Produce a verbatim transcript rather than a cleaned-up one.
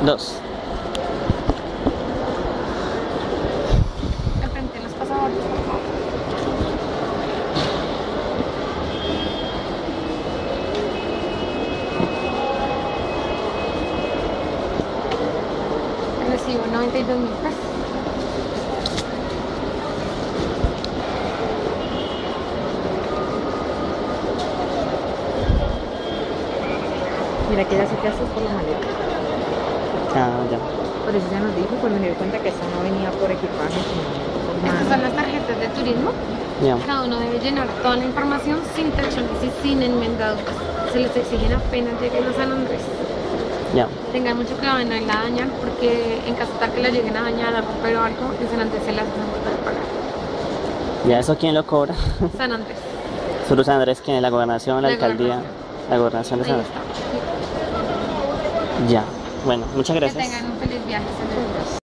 Dos. Al frente los pasaportes, por favor. Recibo noventa y dos mil pesos. Mira que ya se quedó por la maleta. Ah, ya. Por eso ya nos dijo, cuando me dio cuenta que esta no venía por equipaje, sino por mano. Estas son las tarjetas de turismo. Ya. Cada uno debe llenar toda la información sin tachones y sin enmendaduras. Se les exigen apenas lleguen a San Andrés. Ya. Tengan mucho cuidado de no irla a dañar, porque en caso tal que la lleguen a dañar, a romper o algo, en San Andrés se las hacen volver a pagar. ¿Ya eso quién lo cobra? San Andrés. Solo San Andrés, ¿quién? ¿La gobernación, la, La alcaldía? gobernación. La gobernación de San Ahí Andrés. está. Ya. Bueno, muchas Que gracias. tengan un feliz viaje. Saludos.